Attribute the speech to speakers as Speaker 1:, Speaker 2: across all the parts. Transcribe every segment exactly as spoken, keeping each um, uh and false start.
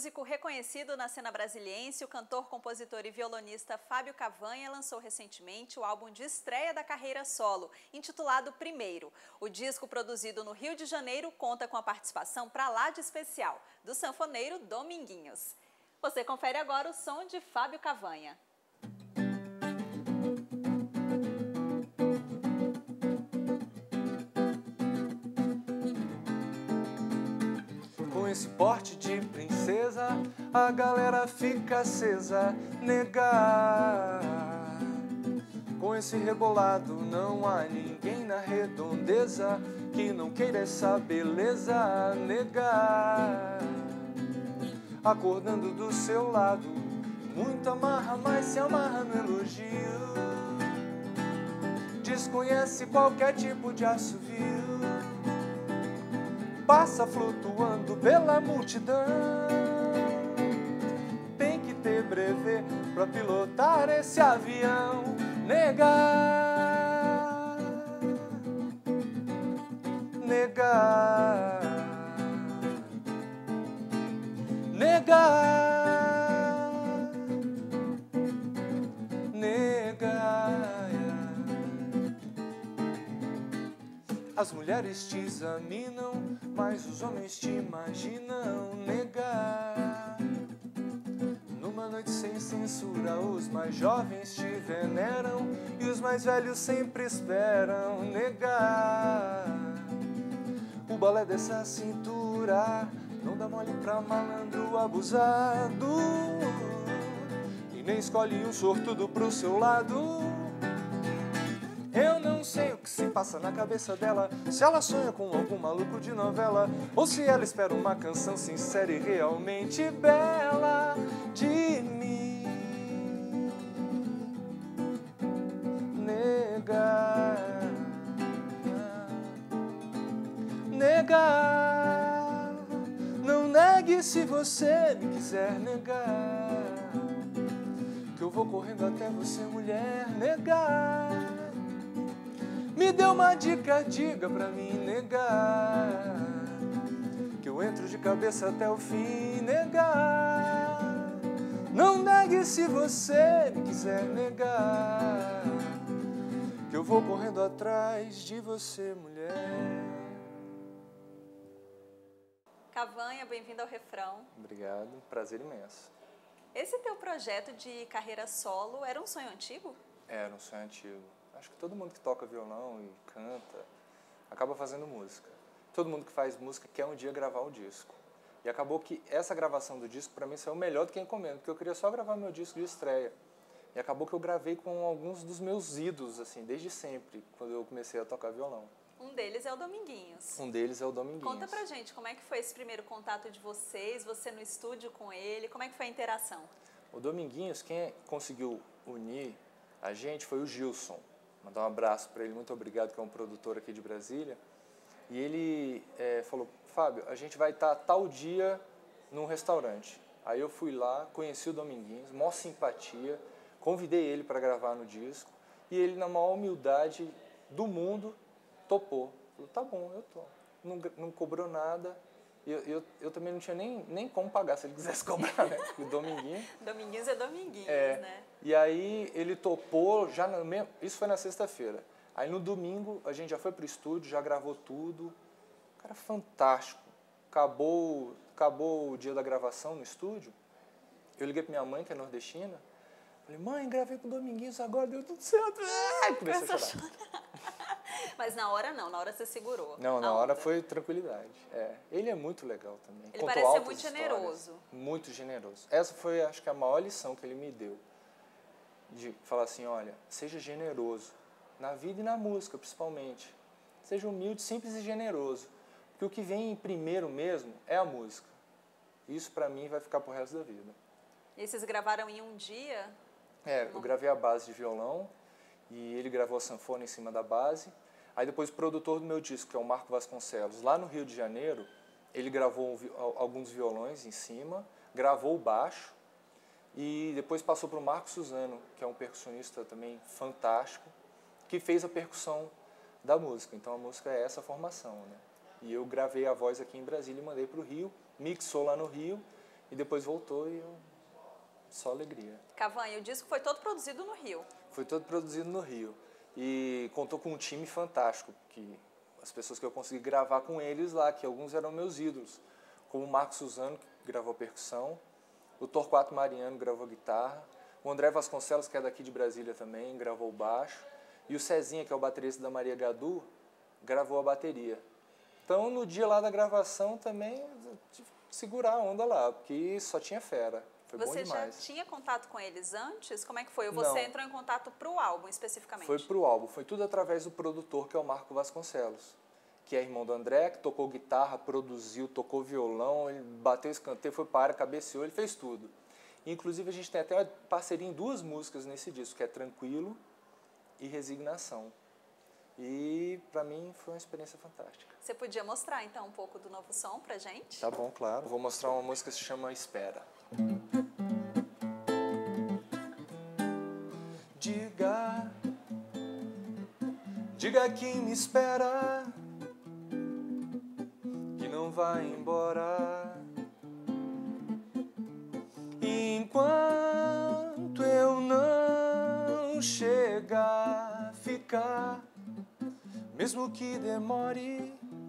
Speaker 1: músico reconhecido na cena brasiliense, o cantor, compositor e violonista Fábio Cavanha lançou recentemente o álbum de estreia da carreira solo, intitulado Primeiro. O disco, produzido no Rio de Janeiro, conta com a participação pra lá de especial do sanfoneiro Dominguinhos. Você confere agora o som de Fábio Cavanha.
Speaker 2: Com esse porte de princesa, a galera fica acesa, negar. Com esse rebolado, não há ninguém na redondeza que não queira essa beleza, negar. Acordando do seu lado, muito amarra, mas se amarra no elogio. Desconhece qualquer tipo de assovio. Passa flutuando pela multidão. Tem que ter brevê pra pilotar esse avião. Negar, negar, negar, negar. As mulheres te examinam, mas os homens te imaginam, negar. Numa noite sem censura, os mais jovens te veneram e os mais velhos sempre esperam, negar. O balé dessa cintura não dá mole pra malandro abusado e nem escolhe um sortudo pro seu lado. Eu não sei o que se passa na cabeça dela, se ela sonha com algum maluco de novela, ou se ela espera uma canção sincera e realmente bela de mim. Negar, negar, não negue se você me quiser negar, que eu vou correndo até você, mulher, negar. Me dê uma dica, diga pra mim, negar, que eu entro de cabeça até o fim, negar. Não negue se você me quiser negar, que eu vou correndo atrás de você, mulher.
Speaker 1: Cavanha, bem-vindo ao Refrão.
Speaker 2: Obrigado, prazer imenso.
Speaker 1: Esse teu projeto de carreira solo era um sonho antigo?
Speaker 2: Era um sonho antigo. Acho que todo mundo que toca violão e canta acaba fazendo música. Todo mundo que faz música quer um dia gravar o disco. E acabou que essa gravação do disco para mim saiu melhor do que a encomenda, porque eu queria só gravar meu disco de estreia. E acabou que eu gravei com alguns dos meus ídolos, assim, desde sempre, quando eu comecei a tocar violão.
Speaker 1: Um deles é o Dominguinhos.
Speaker 2: Um deles é o Dominguinhos.
Speaker 1: Conta pra gente, como é que foi esse primeiro contato de vocês, você no estúdio com ele, como é que foi a interação?
Speaker 2: O Dominguinhos, quem conseguiu unir a gente foi o Gilson. Mandar um abraço para ele, muito obrigado, que é um produtor aqui de Brasília. E ele é, falou, Fábio, a gente vai estar tal dia num restaurante. Aí eu fui lá, conheci o Dominguinhos, maior simpatia, convidei ele para gravar no disco e ele, na maior humildade do mundo, topou. Falou, tá bom, eu topo. Não, não cobrou nada. Eu, eu, eu também não tinha nem, nem como pagar se ele quisesse cobrar, né? O Dominguinhos.
Speaker 1: Dominguinhos é Dominguinhos,
Speaker 2: é,
Speaker 1: né?
Speaker 2: E aí ele topou, já no mesmo, isso foi na sexta-feira. Aí no domingo a gente já foi pro estúdio, já gravou tudo. Cara, fantástico. Acabou, acabou o dia da gravação no estúdio. Eu liguei pra minha mãe, que é nordestina. Falei, mãe, gravei com o Dominguinhos agora, deu tudo certo. Ai, comecei a chorar.
Speaker 1: Mas na hora não, na hora você segurou.
Speaker 2: Não, na hora foi tranquilidade. É. Ele é muito legal também.
Speaker 1: Ele
Speaker 2: Contou
Speaker 1: parece ser
Speaker 2: altas
Speaker 1: muito
Speaker 2: histórias.
Speaker 1: generoso.
Speaker 2: Muito generoso. Essa foi, acho que, a maior lição que ele me deu. De falar assim, olha, seja generoso. Na vida e na música, principalmente. Seja humilde, simples e generoso. Porque o que vem em primeiro mesmo é a música. Isso, pra mim, vai ficar pro resto da vida.
Speaker 1: E vocês gravaram em um dia?
Speaker 2: É, eu gravei a base de violão e ele gravou a sanfona em cima da base. Aí depois o produtor do meu disco, que é o Marco Vasconcelos, lá no Rio de Janeiro, ele gravou um, alguns violões em cima, gravou o baixo e depois passou para o Marco Suzano, que é um percussionista também fantástico, que fez a percussão da música. Então a música é essa formação, né? E eu gravei a voz aqui em Brasília e mandei para o Rio, mixou lá no Rio e depois voltou e eu, só alegria.
Speaker 1: Cavanha, o disco foi todo produzido no Rio.
Speaker 2: Foi todo produzido no Rio e contou com um time fantástico, que as pessoas que eu consegui gravar com eles lá, que alguns eram meus ídolos, como o Marcos Suzano, que gravou percussão, o Torquato Mariano gravou guitarra, o André Vasconcelos, que é daqui de Brasília também, gravou baixo, e o Cezinha, que é o baterista da Maria Gadu, gravou a bateria. Então, no dia lá da gravação também, eu tive que segurar a onda lá, porque só tinha fera. Foi bom demais.
Speaker 1: Você já tinha contato com eles antes? Como é que foi? Ou você
Speaker 2: Não.
Speaker 1: entrou em contato para o álbum, especificamente?
Speaker 2: Foi para o álbum. Foi tudo através do produtor, que é o Marco Vasconcelos, que é irmão do André, que tocou guitarra, produziu, tocou violão, ele bateu escanteio, foi para a área, cabeceou, ele fez tudo. Inclusive, a gente tem até uma parceria em duas músicas nesse disco, que é Tranquilo e Resignação. E, para mim, foi uma experiência fantástica.
Speaker 1: Você podia mostrar, então, um pouco do novo som pra gente?
Speaker 2: Tá bom, claro. Vou mostrar uma música que se chama Espera. Diga, diga que me espera, que não vai embora. Enquanto eu não chegar, ficar, mesmo que demore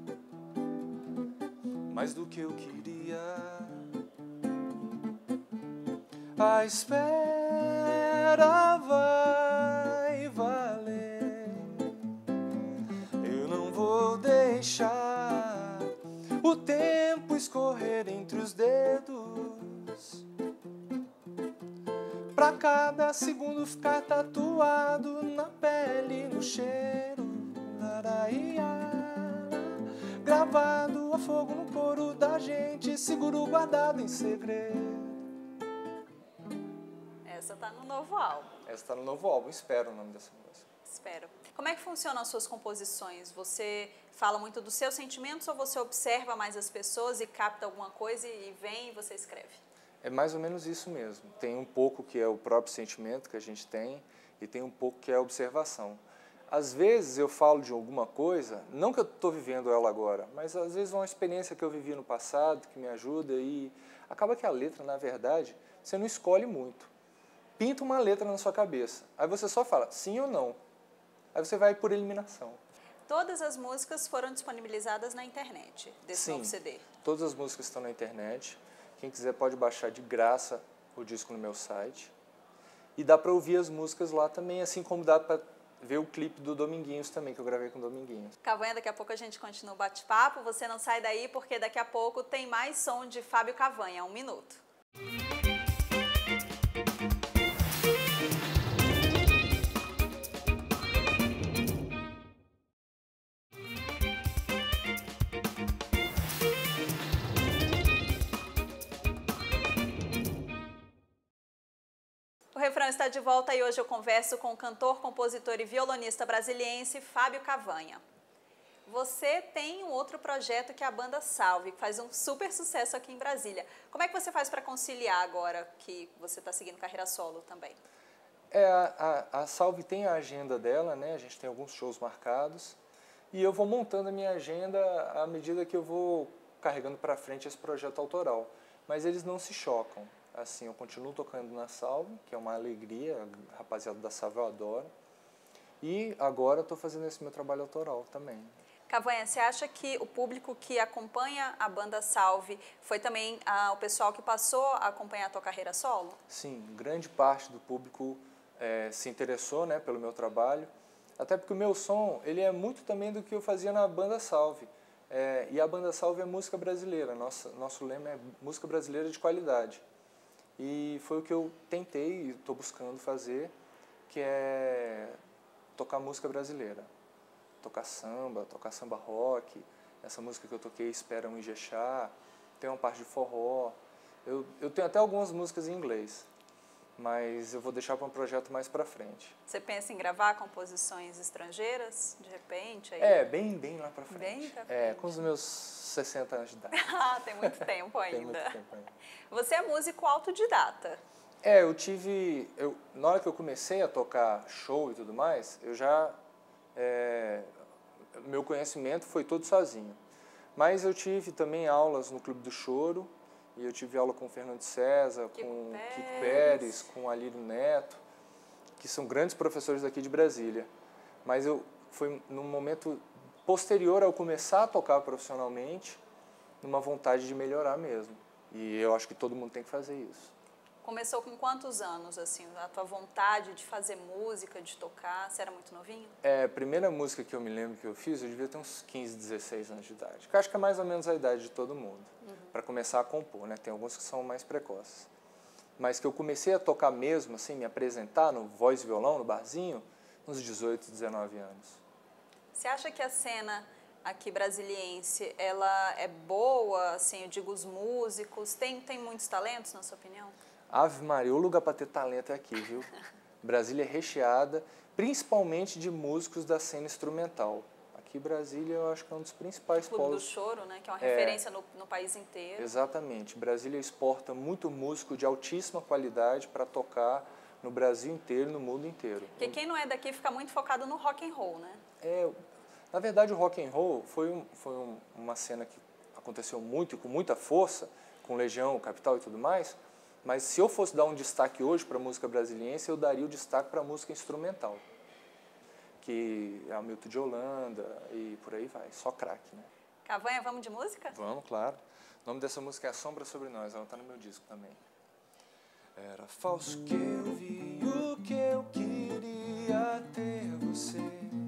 Speaker 2: mais do que eu queria. A espera vai valer. Eu não vou deixar o tempo escorrer entre os dedos, pra cada segundo ficar tatuado na pele, no cheiro, laraia, gravado a fogo no couro da gente, seguro guardado em segredo.
Speaker 1: Essa tá no novo álbum.
Speaker 2: Essa tá no novo álbum, Espero o nome dessa música.
Speaker 1: Espero. Como é que funcionam as suas composições? Você fala muito dos seus sentimentos ou você observa mais as pessoas e capta alguma coisa e vem e você escreve?
Speaker 2: É mais ou menos isso mesmo. Tem um pouco que é o próprio sentimento que a gente tem e tem um pouco que é a observação. Às vezes eu falo de alguma coisa, não que eu estou vivendo ela agora, mas às vezes uma experiência que eu vivi no passado que me ajuda e acaba que a letra, na verdade, você não escolhe muito. Pinta uma letra na sua cabeça, aí você só fala sim ou não, aí você vai por eliminação.
Speaker 1: Todas as músicas foram disponibilizadas na internet desse
Speaker 2: Sim,
Speaker 1: novo C D?
Speaker 2: Todas as músicas estão na internet, quem quiser pode baixar de graça o disco no meu site e dá para ouvir as músicas lá também, assim como dá para ver o clipe do Dominguinhos também, que eu gravei com o Dominguinhos.
Speaker 1: Cavanha, daqui a pouco a gente continua o bate-papo, você não sai daí porque daqui a pouco tem mais som de Fábio Cavanha, um minuto. O Refrão está de volta e hoje eu converso com o cantor, compositor e violonista brasiliense Fábio Cavanha. Você tem um outro projeto que é a Banda Salve, que faz um super sucesso aqui em Brasília. Como é que você faz para conciliar agora que você está seguindo carreira solo também?
Speaker 2: É, a, a, a Salve tem a agenda dela, né? A gente tem alguns shows marcados e eu vou montando a minha agenda à medida que eu vou carregando para frente esse projeto autoral. Mas eles não se chocam. Assim, eu continuo tocando na Salve, que é uma alegria, a rapaziada da Salve eu adoro. E agora estou fazendo esse meu trabalho autoral também.
Speaker 1: Cavanha, você acha que o público que acompanha a Banda Salve foi também ah, o pessoal que passou a acompanhar a tua carreira solo?
Speaker 2: Sim, grande parte do público é, se interessou, né, pelo meu trabalho. Até porque o meu som ele é muito também do que eu fazia na Banda Salve. É, e a Banda Salve é música brasileira, nossa, nosso lema é música brasileira de qualidade. E foi o que eu tentei e estou buscando fazer, que é tocar música brasileira. Tocar samba, tocar samba rock, essa música que eu toquei, Espera um Ijexá, tem uma parte de forró. Eu, eu tenho até algumas músicas em inglês, mas eu vou deixar para um projeto mais para frente.
Speaker 1: Você pensa em gravar composições estrangeiras, de repente? Aí?
Speaker 2: É, bem, bem lá para frente.
Speaker 1: Bem pra frente.
Speaker 2: É, com os meus sessenta anos de idade.
Speaker 1: Ah, tem muito tempo ainda.
Speaker 2: Tem muito tempo ainda.
Speaker 1: Você é músico autodidata.
Speaker 2: É, eu tive... Eu, na hora que eu comecei a tocar show e tudo mais, eu já... É, meu conhecimento foi todo sozinho. Mas eu tive também aulas no Clube do Choro E eu tive aula com o Fernando César,
Speaker 1: Kiko
Speaker 2: com
Speaker 1: Pérez.
Speaker 2: Kiko Pérez, com Alírio Neto, que são grandes professores daqui de Brasília. Mas eu foi num momento posterior ao começar a tocar profissionalmente, numa vontade de melhorar mesmo. E eu acho que todo mundo tem que fazer isso.
Speaker 1: Começou com quantos anos, assim, a tua vontade de fazer música, de tocar? Você era muito novinho?
Speaker 2: É, a primeira música que eu me lembro que eu fiz, eu devia ter uns quinze, dezesseis anos de idade. Que eu acho que é mais ou menos a idade de todo mundo, uhum. para começar a compor, né? Tem alguns que são mais precoces. Mas que eu comecei a tocar mesmo, assim, me apresentar no voz e violão, no barzinho, uns dezoito, dezenove anos.
Speaker 1: Você acha que a cena aqui brasiliense, ela é boa, assim, eu digo os músicos, tem, tem muitos talentos, na sua opinião?
Speaker 2: Ave Maria, o lugar para ter talento é aqui, viu? Brasília é recheada, principalmente de músicos da cena instrumental. Aqui Brasília eu acho que é um dos principais
Speaker 1: Clube
Speaker 2: polos.
Speaker 1: do Choro, né? Que é uma
Speaker 2: É,
Speaker 1: referência no, no país inteiro.
Speaker 2: Exatamente. Brasília exporta muito músico de altíssima qualidade para tocar no Brasil inteiro, no mundo inteiro.
Speaker 1: Porque quem não é daqui fica muito focado no rock and roll, né?
Speaker 2: É, na verdade, o rock and roll foi, um, foi um, uma cena que aconteceu muito e com muita força, com Legião, Capital e tudo mais. Mas se eu fosse dar um destaque hoje para a música brasiliense, eu daria o destaque para a música instrumental, que é Hamilton de Holanda e por aí vai, só craque, né?
Speaker 1: Cavanha, vamos de música?
Speaker 2: Vamos, claro. O nome dessa música é A Sombra Sobre Nós, ela está no meu disco também. Era falso que eu vi, o que eu queria ter você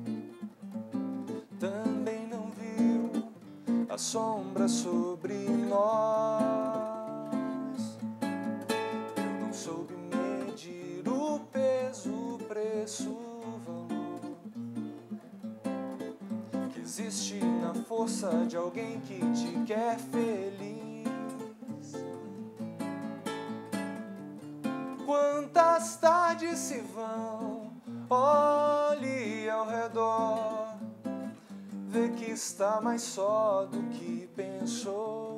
Speaker 2: também não viu a sombra sobre nós. Soube medir o peso, o preço, o valor que existe na força de alguém que te quer feliz. Quantas tardes se vão, olhe ao redor, vê que está mais só do que pensou.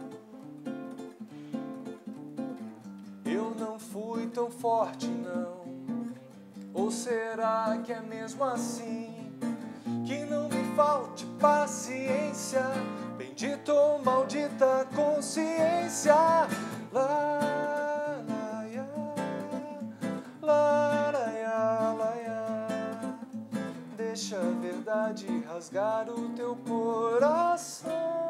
Speaker 2: Fui tão forte, não? Ou será que é mesmo assim? Que não me falte paciência, bendito ou maldita consciência. Lá, lá, ia, lá, lá, ia, lá, ia. Deixa a verdade rasgar o teu coração.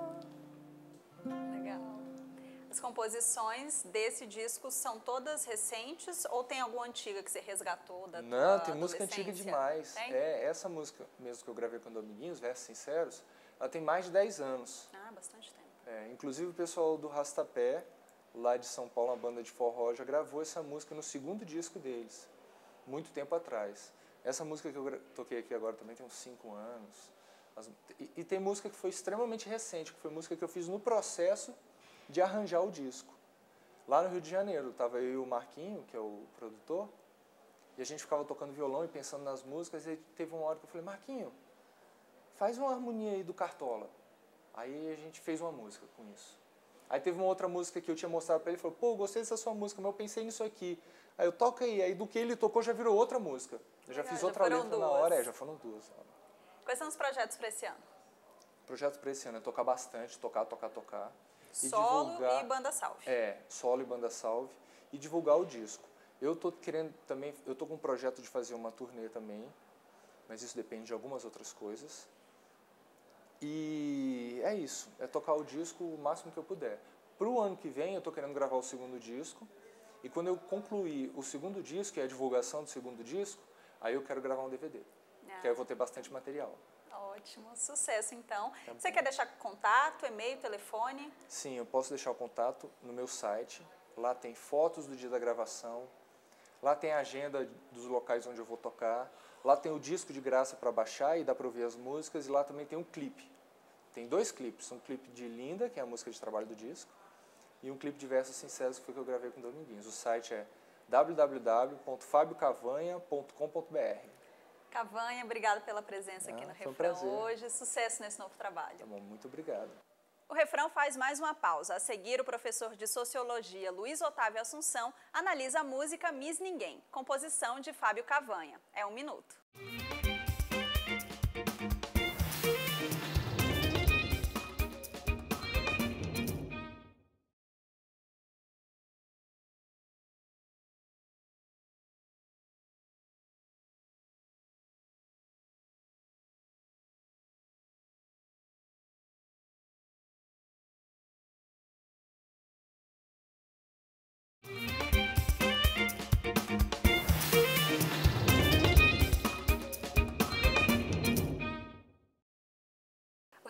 Speaker 1: As composições desse disco são todas recentes ou tem alguma antiga que você resgatou da tua
Speaker 2: Não, tem música antiga demais.
Speaker 1: Tem?
Speaker 2: É, essa música mesmo que eu gravei com o Dominguinhos, Versos Sinceros, ela tem mais de dez anos.
Speaker 1: Ah, bastante tempo.
Speaker 2: É, inclusive o pessoal do Rastapé, lá de São Paulo, uma banda de forró, já gravou essa música no segundo disco deles, muito tempo atrás. Essa música que eu toquei aqui agora também tem uns cinco anos. As, e, e tem música que foi extremamente recente, que foi música que eu fiz no processo de arranjar o disco. Lá no Rio de Janeiro, estava eu e o Marquinho, que é o produtor, e a gente ficava tocando violão e pensando nas músicas, e teve uma hora que eu falei, Marquinho, faz uma harmonia aí do Cartola. Aí a gente fez uma música com isso. Aí teve uma outra música que eu tinha mostrado para ele, ele falou, pô, gostei dessa sua música, mas eu pensei nisso aqui. Aí eu toco aí, aí do que ele tocou já virou outra música. Eu já
Speaker 1: Legal,
Speaker 2: fiz
Speaker 1: já
Speaker 2: outra letra
Speaker 1: duas.
Speaker 2: na hora, é, já foram duas.
Speaker 1: Quais são os projetos para esse ano?
Speaker 2: Projetos para esse ano é tocar bastante, tocar, tocar, tocar. E
Speaker 1: Solo
Speaker 2: divulgar,
Speaker 1: e banda salve.
Speaker 2: É, solo e banda salve. E divulgar o disco. Eu tô querendo também, eu tô com um projeto de fazer uma turnê também, mas isso depende de algumas outras coisas. E é isso, é tocar o disco o máximo que eu puder. Pro ano que vem eu tô querendo gravar o segundo disco, e quando eu concluir o segundo disco, que é a divulgação do segundo disco, aí eu quero gravar um D V D, ah. que aí eu vou ter bastante material.
Speaker 1: Ótimo, sucesso então.
Speaker 2: Tá
Speaker 1: Você quer deixar contato, e-mail, telefone?
Speaker 2: Sim, eu posso deixar o contato no meu site. Lá tem fotos do dia da gravação, lá tem a agenda dos locais onde eu vou tocar, lá tem o disco de graça para baixar e dá para ouvir as músicas, e lá também tem um clipe. Tem dois clipes, um clipe de Linda, que é a música de trabalho do disco, e um clipe de Versos Sinceros, que foi que eu gravei com o Dominguinhos. O site é w w w ponto fabio cavanha ponto com ponto b r.
Speaker 1: Cavanha, obrigada pela presença aqui
Speaker 2: ah,
Speaker 1: no
Speaker 2: foi um
Speaker 1: Refrão
Speaker 2: prazer.
Speaker 1: hoje. Sucesso nesse novo trabalho.
Speaker 2: Tá bom, muito obrigado.
Speaker 1: O Refrão faz mais uma pausa. A seguir, o professor de Sociologia Luiz Otávio Assunção analisa a música Miss Ninguém, composição de Fábio Cavanha. É um minuto.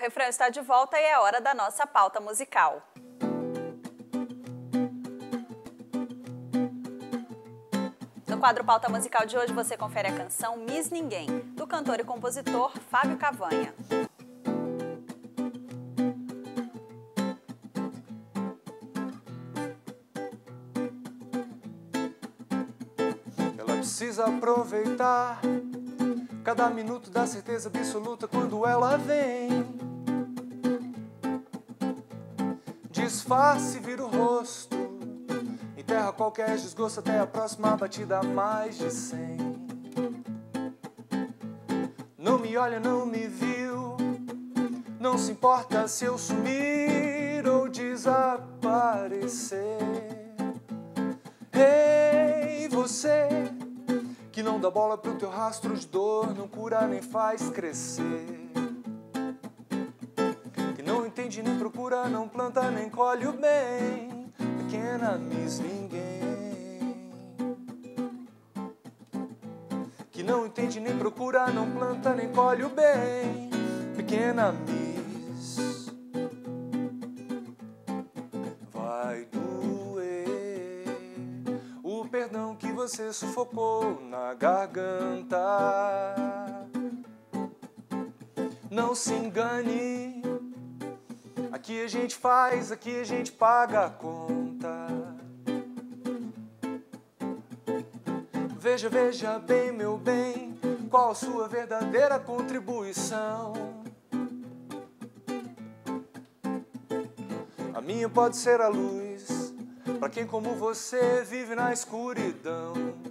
Speaker 1: Refrão está de volta e é hora da nossa pauta musical. No quadro Pauta Musical de hoje você confere a canção Miss Ninguém, do cantor e compositor Fábio Cavanha.
Speaker 2: Ela precisa aproveitar cada minuto da certeza absoluta quando ela vem. Disfarce, vira o rosto, enterra qualquer desgosto até a próxima batida, mais de cem. Não me olha, não me viu, não se importa se eu sumir ou desaparecer. Ei, você que não dá bola pro teu rastro de dor, não cura nem faz crescer. Que não entende nem procura, não planta nem colhe o bem. Pequena Miss Ninguém. Que não entende nem procura, não planta nem colhe o bem. Pequena Miss. Vai doer o perdão que você sufocou na garganta. Não se engane, aqui a gente faz, aqui a gente paga a conta. Veja, veja bem, meu bem, qual a sua verdadeira contribuição. A minha pode ser a luz, pra quem como você vive na escuridão.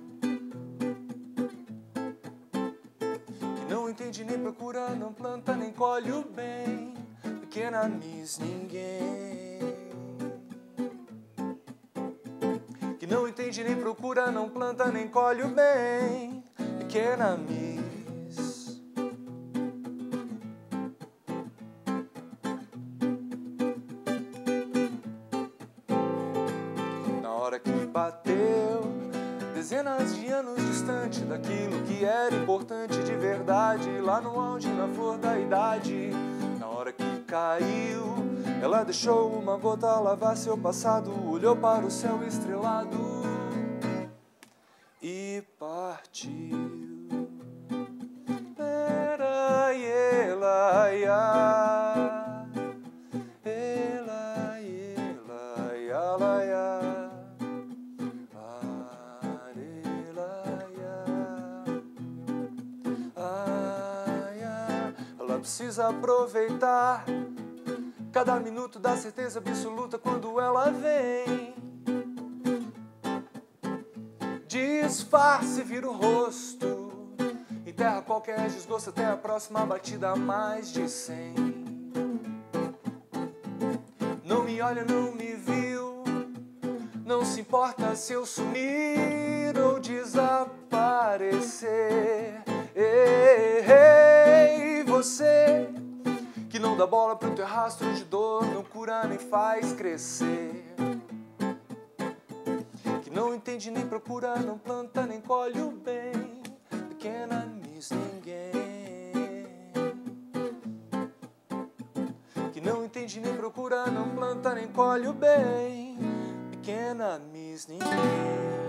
Speaker 2: Que não entende nem procura, não planta nem colhe o bem. Pequena Miss Ninguém. Que não entende nem procura, não planta nem colhe o bem. Pequena Miss. Na hora que bateu, dezenas de anos distante daquilo que era importante de verdade, lá no auge, na flor da idade. Na hora que caiu, ela deixou uma gota lavar seu passado, olhou para o céu estrelado e partiu. Era ela, ia, ela, ela, ia, la, ia, arela, ia, ia. Ela precisa aproveitar cada minuto da certeza absoluta quando ela vem. Disfarce, vira o rosto, enterra qualquer desgosto até a próxima batida, mais de cem. Não me olha, não me viu, não se importa se eu sumir ou desaparecer. Ei, ei, você que não dá bola pro teu rastro de dor, não cura nem faz crescer. Que não entende nem procura, não planta nem colhe o bem. Pequena Miss Ninguém. Que não entende nem procura, não planta nem colhe o bem. Pequena Miss Ninguém.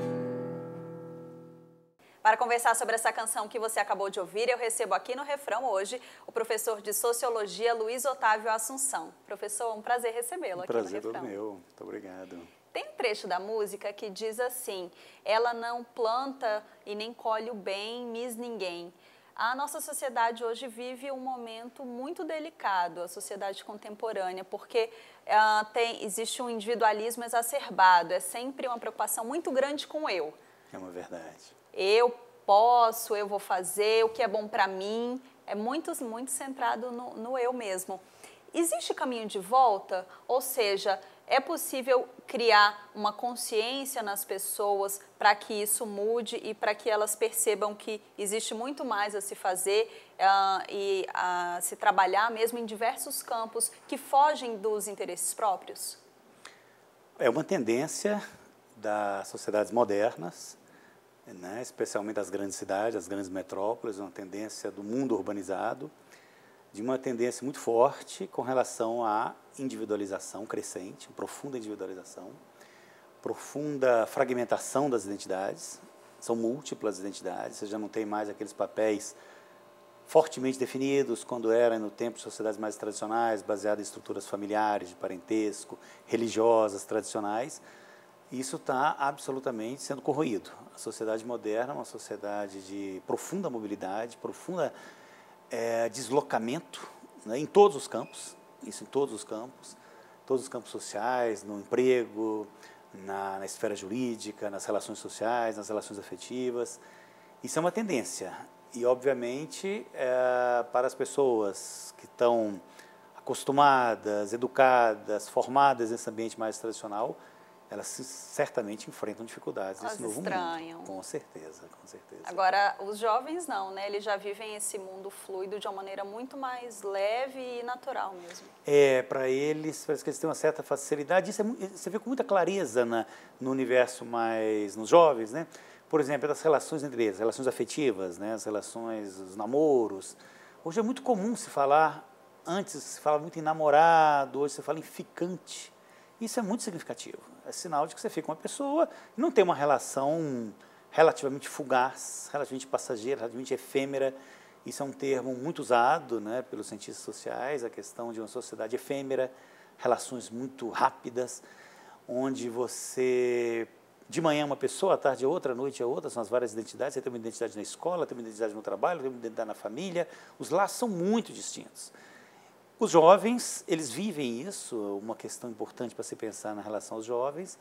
Speaker 1: Para conversar sobre essa canção que você acabou de ouvir, eu recebo aqui no Refrão hoje o professor de Sociologia Luiz Otávio Assunção. Professor, um prazer recebê-lo aqui no Refrão.
Speaker 3: Prazer todo meu, muito obrigado.
Speaker 1: Tem um trecho da música que diz assim: ela não planta e nem colhe o bem, Miss Ninguém. A nossa sociedade hoje vive um momento muito delicado, a sociedade contemporânea, porque uh, tem, existe um individualismo exacerbado, é sempre uma preocupação muito grande com o eu.
Speaker 3: É uma verdade.
Speaker 1: Eu posso, eu vou fazer, o que é bom para mim, é muito, muito centrado no, no eu mesmo. Existe caminho de volta? Ou seja, é possível criar uma consciência nas pessoas para que isso mude e para que elas percebam que existe muito mais a se fazer uh, e a se trabalhar mesmo em diversos campos que fogem dos interesses próprios?
Speaker 3: É uma tendência das sociedades modernas, né, especialmente das grandes cidades, das grandes metrópoles, uma tendência do mundo urbanizado, de uma tendência muito forte com relação à individualização crescente, profunda individualização, profunda fragmentação das identidades, são múltiplas identidades, você já não tem mais aqueles papéis fortemente definidos, quando era no tempo de sociedades mais tradicionais, baseadas em estruturas familiares, de parentesco, religiosas, tradicionais. Isso está absolutamente sendo corroído. A sociedade moderna é uma sociedade de profunda mobilidade, profunda é, deslocamento, né, em todos os campos, isso em todos os campos, todos os campos sociais, no emprego, na, na esfera jurídica, nas relações sociais, nas relações afetivas. Isso é uma tendência. E, obviamente, é, para as pessoas que estão acostumadas, educadas, formadas nesse ambiente mais tradicional, elas certamente enfrentam dificuldades nesse novo mundo. Elas estranham. Com certeza, com certeza.
Speaker 1: Agora, os jovens não, né? Eles já vivem esse mundo fluido de uma maneira muito mais leve e natural mesmo.
Speaker 3: É, para eles, parece que eles têm uma certa facilidade. Isso é, você vê com muita clareza na, no universo mais, nos jovens, né? Por exemplo, das relações entre eles, relações afetivas, né? As relações, os namoros. Hoje é muito comum se falar, antes se falava muito em namorado, hoje se fala em ficante. Isso é muito significativo. É sinal de que você fica com uma pessoa e não tem uma relação relativamente fugaz, relativamente passageira, relativamente efêmera. Isso é um termo muito usado, né, pelos cientistas sociais, a questão de uma sociedade efêmera, relações muito rápidas, onde você, de manhã é uma pessoa, à tarde é outra, à noite é outra, são as várias identidades. Você tem uma identidade na escola, tem uma identidade no trabalho, tem uma identidade na família. Os laços são muito distintos. Os jovens, eles vivem isso, uma questão importante para se pensar na relação aos jovens,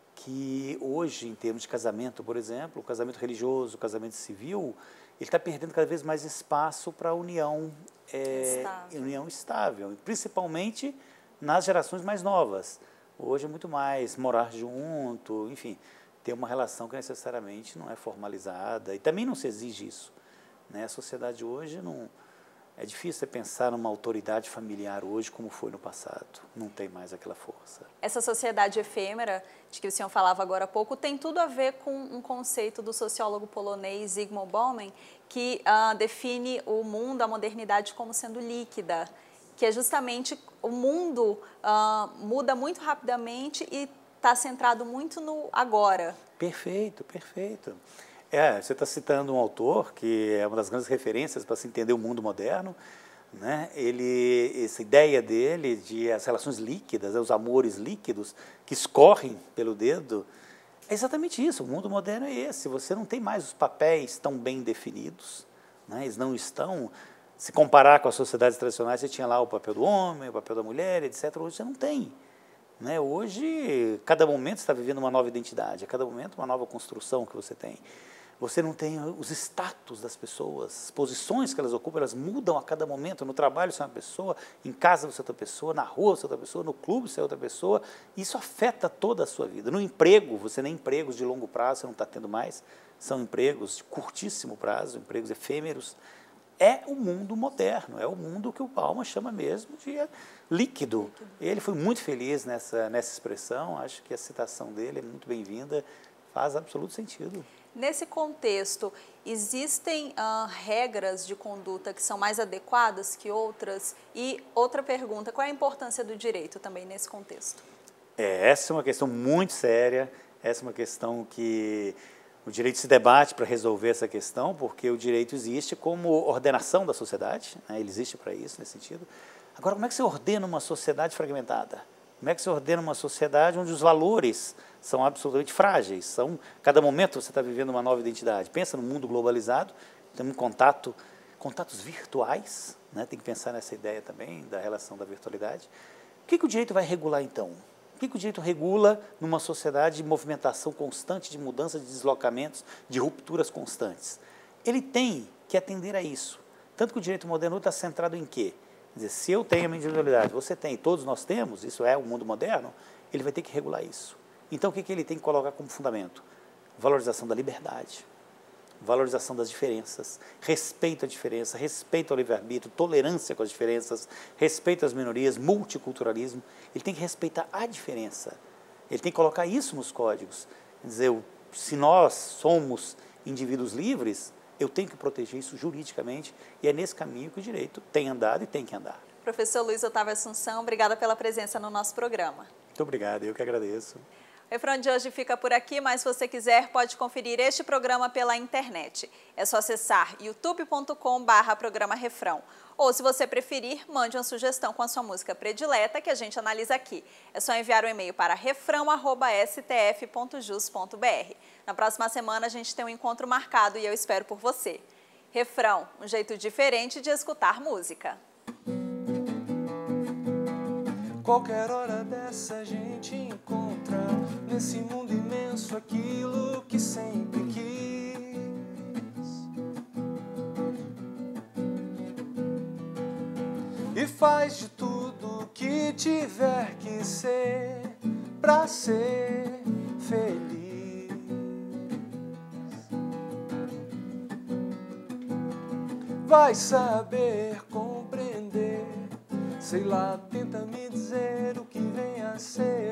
Speaker 3: que hoje, em termos de casamento, por exemplo, o casamento religioso, o casamento civil, ele está perdendo cada vez mais espaço para a união, é, estável. união estável, principalmente nas gerações mais novas. Hoje é muito mais morar junto, enfim, ter uma relação que necessariamente não é formalizada, e também não se exige isso, né? A sociedade hoje não... É difícil você pensar numa autoridade familiar hoje como foi no passado. Não tem mais aquela força.
Speaker 1: Essa sociedade efêmera, de que o senhor falava agora há pouco, tem tudo a ver com um conceito do sociólogo polonês Zygmunt Bauman, que uh, define o mundo, a modernidade, como sendo líquida, que é justamente o mundo uh, muda muito rapidamente e está centrado muito no agora.
Speaker 3: Perfeito, perfeito. É, você está citando um autor que é uma das grandes referências para se entender o mundo moderno, né? Ele, essa ideia dele de as relações líquidas, os amores líquidos que escorrem pelo dedo, é exatamente isso. O mundo moderno é esse. Você não tem mais os papéis tão bem definidos, né? Eles não estão. Se comparar com as sociedades tradicionais, você tinha lá o papel do homem, o papel da mulher, etcétera. Hoje você não tem. Né? Hoje, cada momento você está vivendo uma nova identidade, a cada momento uma nova construção que você tem. Você não tem os status das pessoas, as posições que elas ocupam, elas mudam a cada momento. No trabalho você é uma pessoa, em casa você é outra pessoa, na rua você é outra pessoa, no clube você é outra pessoa. Isso afeta toda a sua vida. No emprego, você nem empregos de longo prazo você não está tendo mais, são empregos de curtíssimo prazo, empregos efêmeros. É o mundo moderno, é o mundo que o Bauman chama mesmo de líquido. Ele foi muito feliz nessa, nessa expressão, acho que a citação dele é muito bem-vinda, faz absoluto sentido.
Speaker 1: Nesse contexto, existem uh, regras de conduta que são mais adequadas que outras? E outra pergunta, qual é a importância do direito também nesse contexto?
Speaker 3: É, essa é uma questão muito séria, essa é uma questão que o direito se debate para resolver essa questão, porque o direito existe como ordenação da sociedade, né? Ele existe para isso, nesse sentido. Agora, como é que você ordena uma sociedade fragmentada? Como é que você ordena uma sociedade onde os valores são absolutamente frágeis? São, cada momento você está vivendo uma nova identidade. Pensa no mundo globalizado, temos um contato, contatos virtuais, né? Tem que pensar nessa ideia também da relação da virtualidade. O que, que o direito vai regular, então? O que, que o direito regula numa sociedade de movimentação constante, de mudança, de deslocamentos, de rupturas constantes? Ele tem que atender a isso. Tanto que o direito moderno está centrado em quê? Quer dizer, se eu tenho a minha individualidade, você tem, todos nós temos, isso é o mundo moderno, ele vai ter que regular isso. Então, o que, que ele tem que colocar como fundamento? Valorização da liberdade, valorização das diferenças, respeito à diferença, respeito ao livre-arbítrio, tolerância com as diferenças, respeito às minorias, multiculturalismo. Ele tem que respeitar a diferença. Ele tem que colocar isso nos códigos. Quer dizer, se nós somos indivíduos livres, eu tenho que proteger isso juridicamente e é nesse caminho que o direito tem andado e tem que andar.
Speaker 1: Professor Luiz Otávio Assunção, obrigada pela presença no nosso programa.
Speaker 3: Muito obrigado, eu que agradeço.
Speaker 1: O Refrão de hoje fica por aqui, mas se você quiser pode conferir este programa pela internet. É só acessar youtube ponto com barra programa Refrão. Ou se você preferir, mande uma sugestão com a sua música predileta que a gente analisa aqui. É só enviar um e-mail para refrão arroba s t f ponto jus ponto b r. Na próxima semana a gente tem um encontro marcado e eu espero por você. Refrão, um jeito diferente de escutar música.
Speaker 2: Qualquer hora dessa a gente encontra nesse mundo imenso aquilo que sempre quis. E faz de tudo que tiver que ser pra ser feliz. Vai saber compreender. Sei lá, tenta me dizer o que vem a ser.